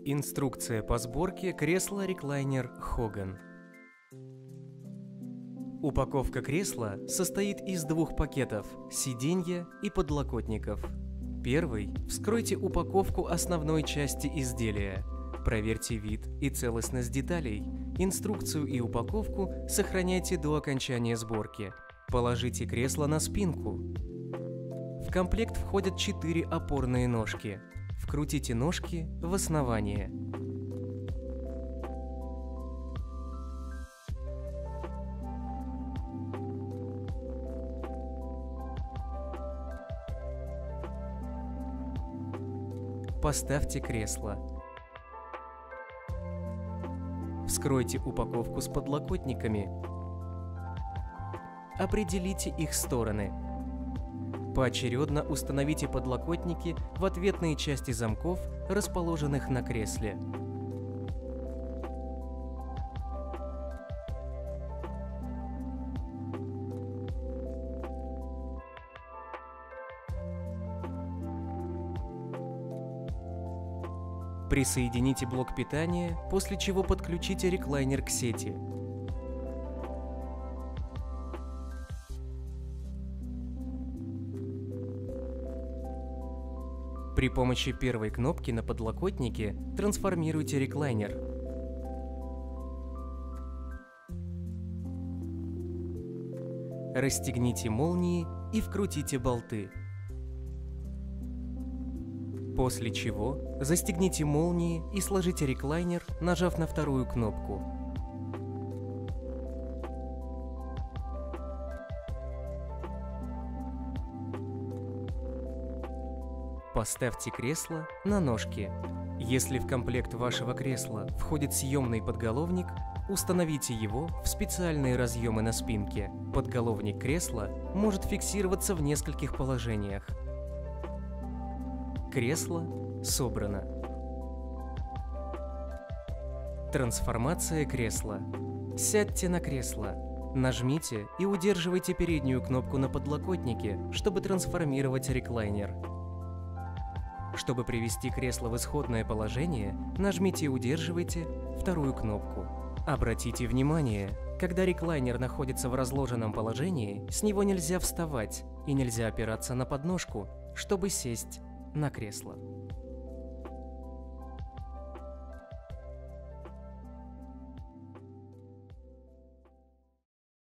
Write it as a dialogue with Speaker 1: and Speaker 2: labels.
Speaker 1: Инструкция по сборке кресла-реклайнер Hogan. Упаковка кресла состоит из двух пакетов – сиденья и подлокотников. Первый – вскройте упаковку основной части изделия. Проверьте вид и целостность деталей. Инструкцию и упаковку сохраняйте до окончания сборки. Положите кресло на спинку. В комплект входят 4 опорные ножки. Вкрутите ножки в основание. Поставьте кресло. Вскройте упаковку с подлокотниками. Определите их стороны. Поочередно установите подлокотники в ответные части замков, расположенных на кресле. Присоедините блок питания, после чего подключите реклайнер к сети. При помощи первой кнопки на подлокотнике трансформируйте реклайнер. Расстегните молнии и вкрутите болты. После чего застегните молнии и сложите реклайнер, нажав на вторую кнопку. Поставьте кресло на ножки. Если в комплект вашего кресла входит съемный подголовник, установите его в специальные разъемы на спинке. Подголовник кресла может фиксироваться в нескольких положениях. Кресло собрано. Трансформация кресла. Сядьте на кресло. Нажмите и удерживайте переднюю кнопку на подлокотнике, чтобы трансформировать реклайнер. Чтобы привести кресло в исходное положение, нажмите и удерживайте вторую кнопку. Обратите внимание, когда реклайнер находится в разложенном положении, с него нельзя вставать и нельзя опираться на подножку, чтобы сесть на кресло.